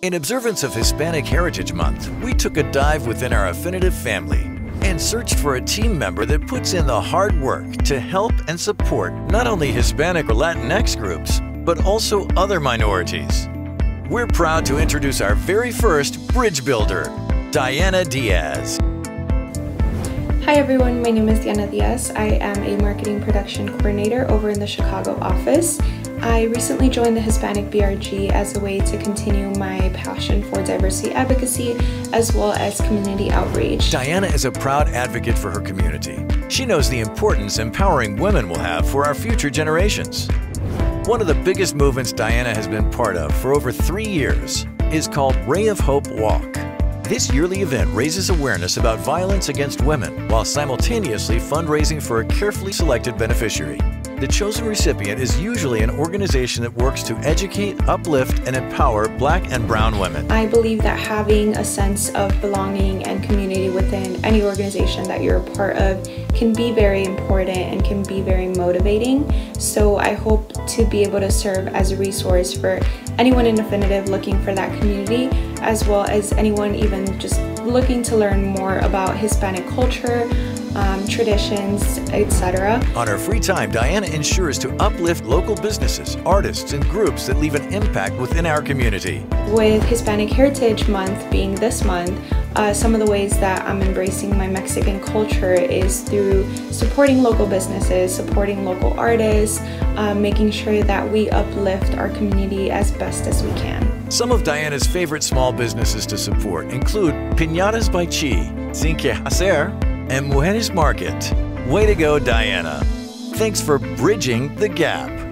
In observance of Hispanic Heritage Month, we took a dive within our Affinitive family and searched for a team member that puts in the hard work to help and support not only Hispanic or Latinx groups, but also other minorities. We're proud to introduce our very first bridge builder, Diana Diaz. Hi everyone, my name is Diana Diaz. I am a marketing production coordinator over in the Chicago office. I recently joined the Hispanic BRG as a way to continue my passion for diversity advocacy as well as community outreach. Diana is a proud advocate for her community. She knows the importance empowering women will have for our future generations. One of the biggest movements Diana has been part of for over 3 years is called Ray of Hope Walk. This yearly event raises awareness about violence against women while simultaneously fundraising for a carefully selected beneficiary. The chosen recipient is usually an organization that works to educate, uplift, and empower Black and brown women. I believe that having a sense of belonging and community within any organization that you're a part of can be very important and can be very motivating. So I hope to be able to serve as a resource for anyone in Affinitive looking for that community, as well as anyone even just looking to learn more about Hispanic culture, traditions, etc. On her free time, Diana ensures to uplift local businesses, artists, and groups that leave an impact within our community. With Hispanic Heritage Month being this month, some of the ways that I'm embracing my Mexican culture is through supporting local businesses, supporting local artists, making sure that we uplift our community as best as we can. Some of Diana's favorite small businesses to support include Piñatas by Chi, Sin Que Hacer, and Mujeres Market. Way to go, Diana. Thanks for bridging the gap.